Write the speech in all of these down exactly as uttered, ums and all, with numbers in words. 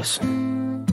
Listen.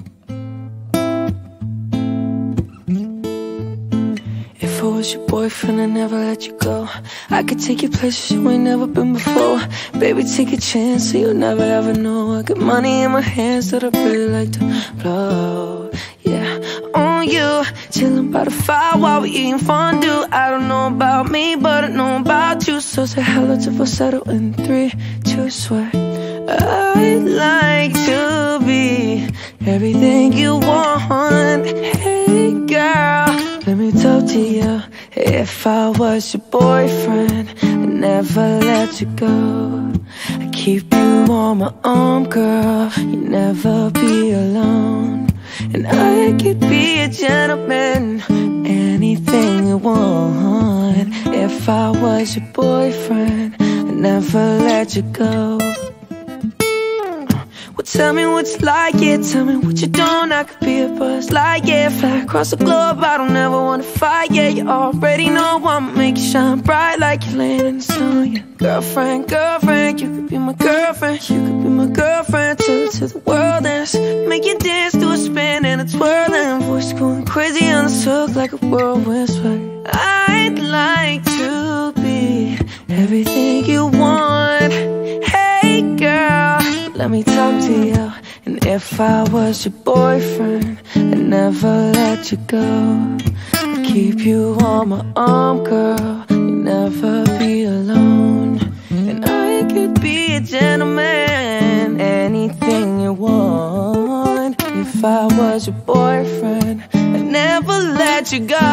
If I was your boyfriend, I'd never let you go. I could take you places you ain't never been before. Baby, take a chance so you'll never ever know. I got money in my hands that I really like to blow. Yeah, on you, chillin' by the fire while we eatin' fondue. I don't know about me, but I know about you. So say hello to falsetto in three, two, swear. I'd like to be everything you want. Hey girl, let me talk to you. If I was your boyfriend, I'd never let you go. I'd keep you on my arm, girl. You'd never be alone. And I could be a gentleman, anything you want. If I was your boyfriend, I'd never let you go. Well, tell me what you like, yeah, tell me what you don't. I could be a Buzz Lightyear, fly across the globe. I don't ever wanna fight, yeah, you already know I'ma make you shine bright like you're laying in the sun, yeah. Girlfriend, girlfriend, you could be my girlfriend. You could be my girlfriend till, till the world ends. Make you dance to a spin and a twirl, and voice going crazy on the hook like a whirlwind sway. I'd like to be everything you want. Hey girl, let me talk to you. And if I was your boyfriend, I'd never let you go. I'd keep you on my arm, girl. You'd never be alone. And I could be a gentleman, anything you want. If I was your boyfriend, I'd never let you go.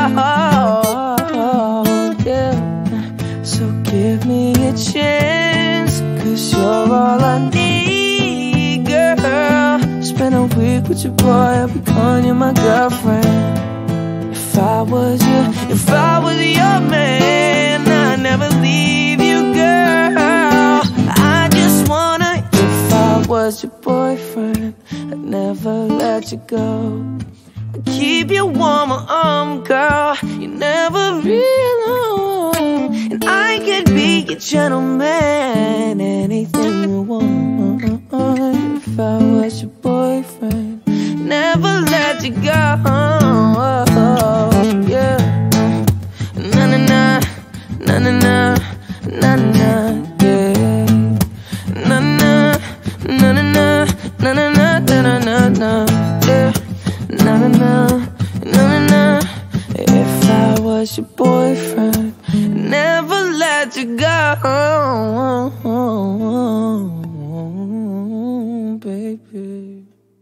Yeah. So give me a chance, 'cause you're all I need, girl. Spend a week with your boy, I'll be calling you my girlfriend. If I was you, if I was your man, I'd never leave you, girl. I just wanna, if I was your boyfriend, I'd never let you go. I'd keep you warm, my arm, girl. You never be alone. And I could be your gentleman, anything you want. If I was your boyfriend, never let you go. Yeah. Na na na, na na na, na na, yeah. Na na, na na na, na na na, na na na, yeah. Na na na, na na na. If I was your boyfriend, never let you go, baby.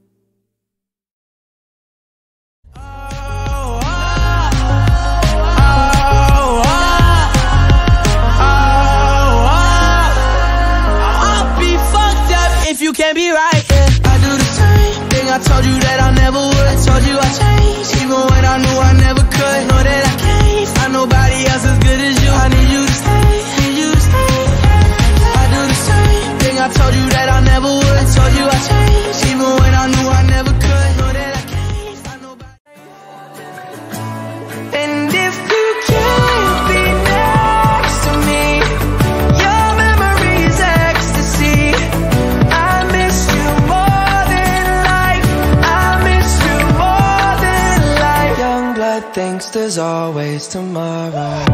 If you can't be right, yeah, I do the same thing. I told you that I never would. I told you I changed, even when I knew I never could. Know that I can't find nobody else as good as you. I need you to stay, need you to stay. I do the same thing. I told you that I never would. I told you I changed, even when I knew I never could. Know that I can't find nobody. And if you can't be next to me, your memory is ecstasy. I miss you more than life. I miss you more than life. Young blood thinks there's always tomorrow.